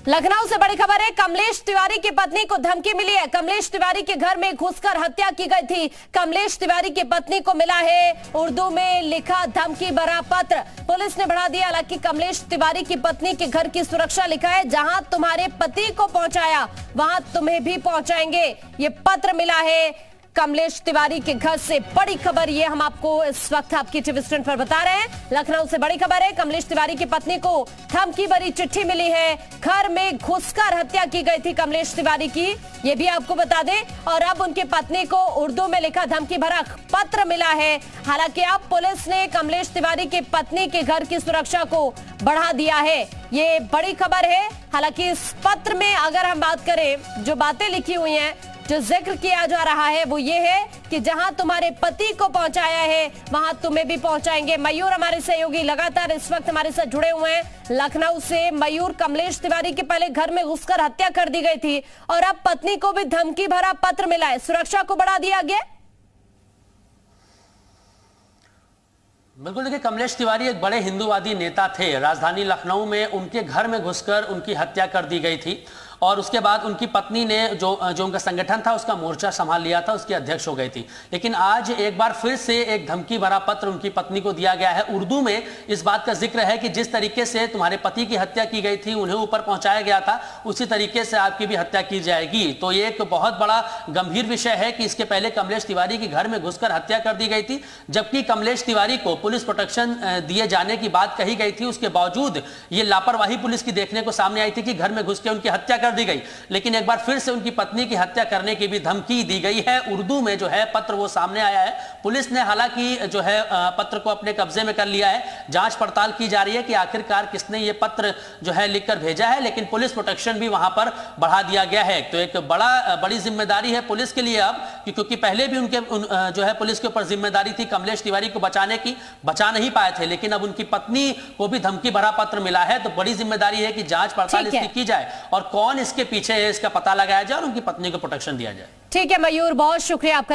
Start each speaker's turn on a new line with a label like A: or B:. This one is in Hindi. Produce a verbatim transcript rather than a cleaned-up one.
A: लखनऊ से बड़ी खबर है। कमलेश तिवारी की पत्नी को धमकी मिली है। कमलेश तिवारी के घर में घुसकर हत्या की गई थी। कमलेश तिवारी की पत्नी को मिला है उर्दू में लिखा धमकी भरा पत्र। पुलिस ने बढ़ा दिया। हालांकि कमलेश तिवारी की पत्नी के घर की सुरक्षा लिखा है, जहां तुम्हारे पति को पहुंचाया वहां तुम्हें भी पहुंचाएंगे। ये पत्र मिला है कमलेश तिवारी के घर से। बड़ी खबर ये हम आपको इस वक्त आपकी टीवी स्क्रीन पर बता रहे हैं। लखनऊ से बड़ी खबर है। कमलेश तिवारी की पत्नी को धमकी भरी चिट्ठी मिली है। घर में घुसकर हत्या की गई थी कमलेश तिवारी की, ये भी आपको बता दें। और अब उनकी पत्नी को उर्दू में लिखा धमकी भरा पत्र मिला है। हालांकि अब पुलिस ने कमलेश तिवारी की पत्नी के घर की सुरक्षा को बढ़ा दिया है। ये बड़ी खबर है। हालांकि इस पत्र में अगर हम बात करें, जो बातें लिखी हुई हैं, जो जिक्र किया जा रहा है वो ये है कि जहां तुम्हारे पति को पहुंचाया है वहां तुम्हें भी पहुंचाएंगे। मयूर हमारे सहयोगी लगातार इस वक्त हमारे साथ जुड़े हुए हैं लखनऊ से। मयूर, कमलेश तिवारी के पहले घर में घुसकर हत्या कर दी गई थी और अब पत्नी को भी धमकी भरा पत्र मिला है, सुरक्षा को बढ़ा दिया गया।
B: बिल्कुल, देखिए, कमलेश तिवारी एक बड़े हिंदूवादी नेता थे। राजधानी लखनऊ में उनके घर में घुसकर उनकी हत्या कर दी गई थी और उसके बाद उनकी पत्नी ने जो जो उनका संगठन था उसका मोर्चा संभाल लिया था, उसकी अध्यक्ष हो गई थी। लेकिन आज एक बार फिर से एक धमकी भरा पत्र उनकी पत्नी को दिया गया है। उर्दू में इस बात का जिक्र है कि जिस तरीके से तुम्हारे पति की हत्या की गई थी, उन्हें ऊपर पहुंचाया गया था, उसी तरीके से आपकी भी हत्या की जाएगी। तो ये एक बहुत बड़ा गंभीर विषय है कि इसके पहले कमलेश तिवारी के घर में घुसकर हत्या कर दी गई थी, जबकि कमलेश तिवारी को पुलिस प्रोटेक्शन दिए जाने की बात कही गई थी। उसके बावजूद ये लापरवाही पुलिस की देखने को सामने आई थी कि घर में घुस के उनकी हत्या कर दी गई। लेकिन एक बार फिर से उनकी पत्नी की हत्या करने की भी धमकी दी गई है। उर्दू में जो है पत्र वो सामने आया है। पुलिस ने हालांकि जो है पत्र को अपने कब्जे में कर लिया है। जांच पड़ताल की जा रही है कि आखिरकार किसने ये पत्र जो है लिखकर भेजा है, लेकिन पुलिस प्रोटेक्शन भी वहां पर बढ़ा दिया गया है। तो एक बड़ा बड़ी जिम्मेदारी है पुलिस के लिए अब, क्योंकि पहले भी उनके उन, जो है पुलिस के ऊपर जिम्मेदारी थी कमलेश तिवारी को बचाने की, बचा नहीं पाए थे। लेकिन अब उनकी पत्नी को भी धमकी भरा पत्र मिला है। तो बड़ी जिम्मेदारी है कि जांच पड़ताल इसकी की जाए और कौन इसके पीछे है इसका पता लगाया जाए और उनकी पत्नी को प्रोटेक्शन दिया जाए।
A: ठीक है मयूर, बहुत शुक्रिया आपका।